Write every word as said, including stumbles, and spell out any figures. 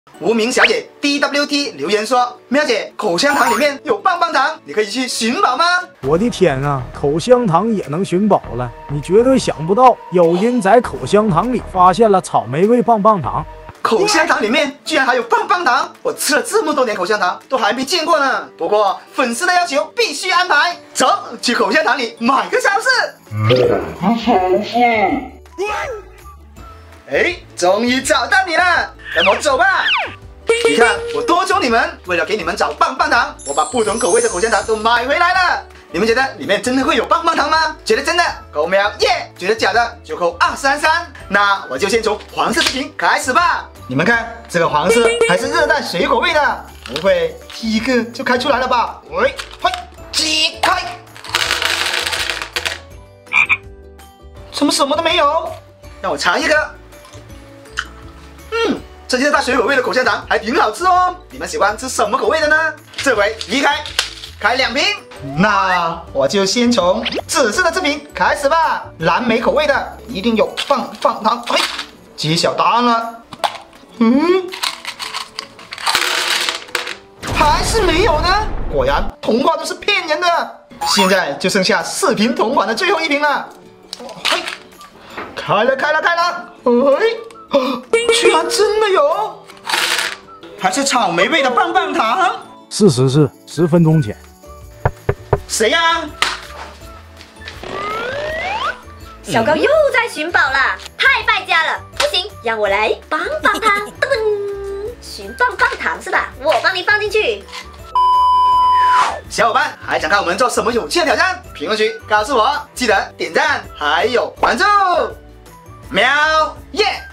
无名小姐 D W T 留言说：“喵姐，口香糖里面有棒棒糖，你可以去寻宝吗？” 我的天啊，口香糖也能寻宝了！你绝对想不到，有人在口香糖里发现了草莓味棒棒糖。 口香糖里面居然还有棒棒糖！我吃了这么多年口香糖，都还没见过呢。不过粉丝的要求必须安排，走去口香糖里买个超市。买个超市。哎，终于找到你了，跟我走吧。你看我多求你们，为了给你们找棒棒糖，我把不同口味的口香糖都买回来了。你们觉得里面真的会有棒棒糖吗？觉得真的扣秒耶，觉得假的就扣二三三。那我就先从黄色这瓶开始吧。你们看，这个黄色还是热带水果味的，不会第一个就开出来了吧？喂，嘿，解开，怎么什么都没有？让我尝一个。嗯，这热带水果味的口香糖还挺好吃哦。你们喜欢吃什么口味的呢？这回一开，开两瓶。那我就先从紫色的这瓶开始吧，蓝莓口味的一定有棒棒糖。嘿，揭晓答案了。嗯，还是没有呢。果然童话都是骗人的。现在就剩下四瓶同款的最后一瓶了。嘿，开了开了开了。嘿，居然真的有，还是草莓味的棒棒糖。 事实是十分钟前。 谁呀、啊？ 小高又在寻宝了，太败家了！不行，让我来帮帮他。噔噔，寻棒棒糖是吧？我帮你放进去。 小伙伴还想看我们做什么有趣的挑战？评论区告诉我，记得点赞还有关注。喵耶！